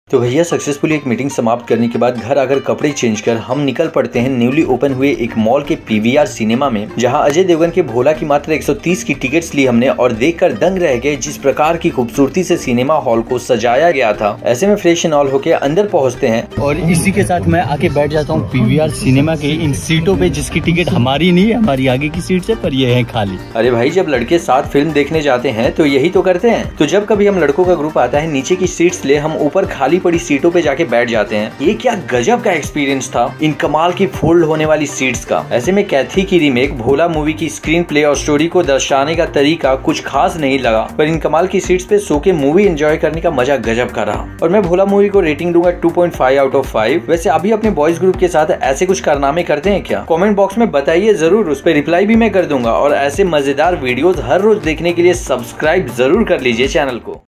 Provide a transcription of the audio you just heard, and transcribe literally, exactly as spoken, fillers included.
तो भैया सक्सेसफुली एक मीटिंग समाप्त करने के बाद घर आकर कपड़े चेंज कर हम निकल पड़ते हैं न्यूली ओपन हुए एक मॉल के पीवीआर सिनेमा में, जहां अजय देवगन के भोला की मात्र एक सौ तीस की टिकट्स ली हमने और देखकर दंग रह गए जिस प्रकार की खूबसूरती से सिनेमा हॉल को सजाया गया था। ऐसे में फ्रेश एंड ऑल होके अंदर पहुंचते हैं और इसी के साथ मैं आके बैठ जाता हूँ पीवीआर सिनेमा के इन सीटों पे, जिसकी टिकट हमारी नहीं है, हमारी आगे की सीट से, पर ये है खाली। अरे भाई, जब लड़के साथ फिल्म देखने जाते हैं तो यही तो करते हैं। तो जब कभी हम लड़कों का ग्रुप आता है नीचे की सीट्स ले, हम ऊपर खाली पड़ी सीटों पे जाके बैठ जाते हैं। ये क्या गजब का एक्सपीरियंस था इन कमाल की फोल्ड होने वाली सीट्स का। ऐसे में कैथी की रीमेक भोला मूवी की स्क्रीन प्ले और स्टोरी को दर्शाने का तरीका कुछ खास नहीं लगा, पर इन कमाल की सीट्स पे सो के मूवी एंजॉय करने का मजा गजब का रहा। और मैं भोला मूवी को रेटिंग दूंगा two point five out of five. वैसे अभी अपने बॉयज ग्रुप के साथ ऐसे कुछ कारनामे करते हैं क्या? कमेंट बॉक्स में बताइए जरूर, उस पर रिप्लाई भी मैं कर दूंगा। और ऐसे मजेदार वीडियोस हर रोज देखने के लिए सब्सक्राइब जरूर कर लीजिए चैनल को।